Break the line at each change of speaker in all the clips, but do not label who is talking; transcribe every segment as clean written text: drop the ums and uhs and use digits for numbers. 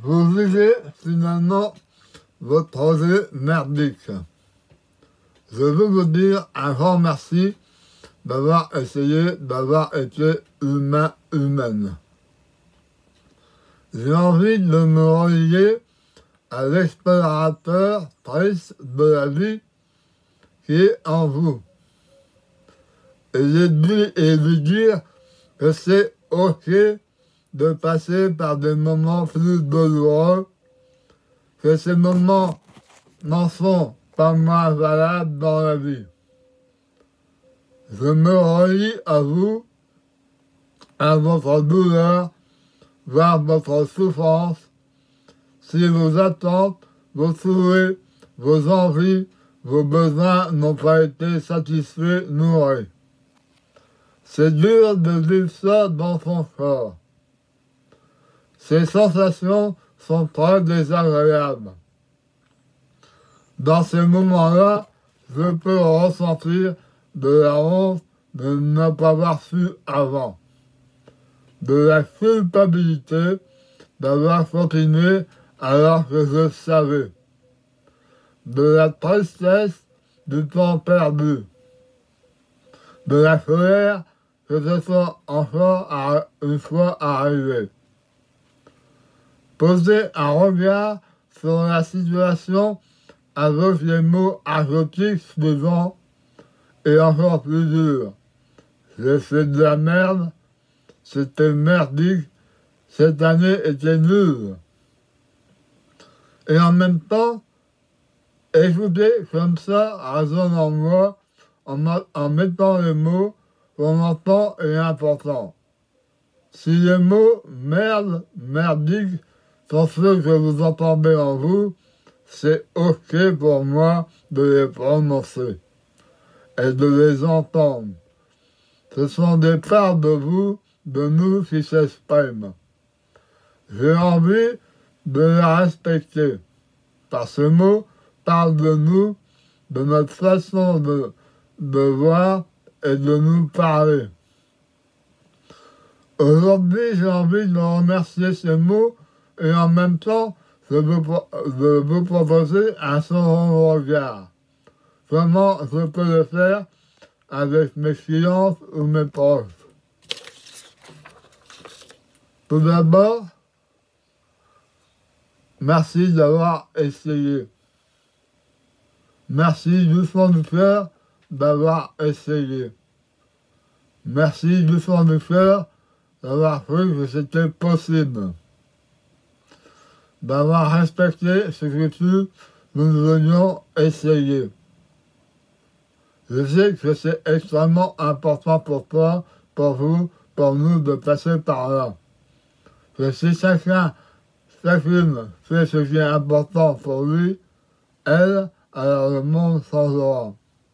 vous jugez finalement votre projet merdique. Je veux vous dire un grand merci d'avoir essayé, d'avoir été humaine. J'ai envie de me relier à l'explorateur triste de la vie qui est en vous. Et lui dire que c'est ok de passer par des moments plus douloureux, que ces moments n'en sont pas moins valables dans la vie. Je me relie à vous, à votre douleur, voire votre souffrance, si vos attentes, vos souhaits, vos envies, vos besoins n'ont pas été satisfaits, nourris. C'est dur de vivre ça dans son corps. Ces sensations sont très désagréables. Dans ces moments-là, je peux ressentir de la honte de ne pas avoir su avant, de la culpabilité d'avoir continué alors que je savais, de la tristesse du temps perdu, de la colère que ce soit encore une fois arrivé. Poser un regard sur la situation avec les mots argotiques suivants et encore plus durs. J'ai fait de la merde, c'était merdique, cette année était nulle. Et en même temps, écouter comme ça résonne en moi en mettant les mots qu'on entend est important. Si les mots merde, merdique sont ceux que vous entendez en vous, c'est ok pour moi de les prononcer et de les entendre. Ce sont des parts de vous, de nous qui s'expriment. J'ai envie de les respecter, par ce mot parle de nous, de notre façon de voir et de nous parler. Aujourd'hui, j'ai envie de remercier ces mots et en même temps, je veux vous proposer un second regard. Comment je peux le faire avec mes clients ou mes proches. Tout d'abord, merci d'avoir essayé. Merci du fond du cœur d'avoir essayé. Merci du fond du cœur d'avoir cru que c'était possible. D'avoir respecté ce que nous venions essayer. Je sais que c'est extrêmement important pour toi, pour vous, pour nous de passer par là. Que si chacune fait ce qui est important pour lui, elle, alors le monde changera.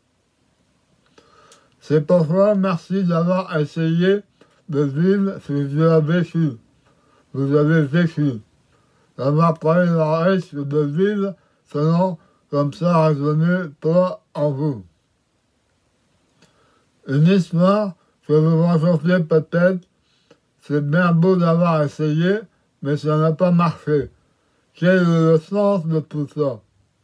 C'est pourquoi merci d'avoir essayé de vivre ce que vous avez vécu. Vous avez vécu. D'avoir pris le risque de vivre selon comme ça résonner toi en vous. Une histoire que vous racontez peut-être, c'est bien beau d'avoir essayé, mais ça n'a pas marché. Quel est le sens de tout ça?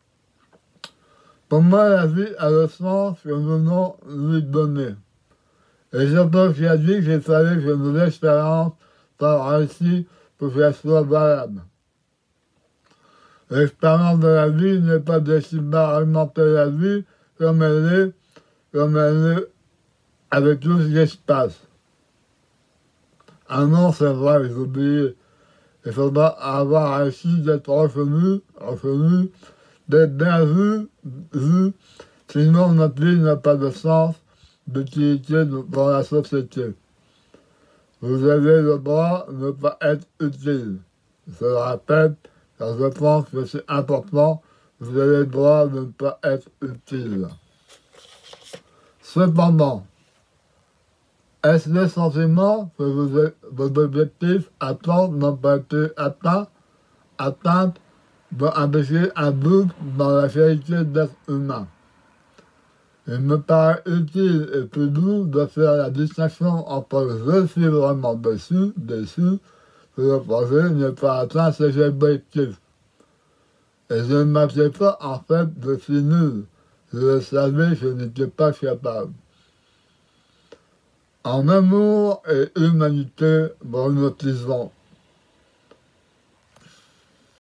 Pour moi, la vie a le sens que nous venons lui donner. Et c'est toi qui a dit qu'il fallait que nos expériences soient réussies pour qu'elles soient valables. L'expérience de la vie n'est pas destinée à alimenter la vie comme elle est avec tout ce qui se passe. Ah non, c'est vrai, j'ai oublié. Il faudra avoir réussi d'être reconnu, d'être bien vu, sinon notre vie n'a pas de sens, d'utilité dans la société. Vous avez le droit de ne pas être utile. Je le répète, car je pense que c'est important, vous avez le droit de ne pas être utile. Cependant, est-ce le sentiment que vos objectifs attentes n'ont pas été atteints doit empêcher un doute dans la qualité d'être humain? Il me paraît utile et plus doux de faire la distinction entre je suis vraiment déçu, que le projet n'ait pas atteint ses objectifs. Et je ne m'appelais pas, en fait, je suis nul. Je le savais, je n'étais pas capable. En amour et humanité, bon, nous disons.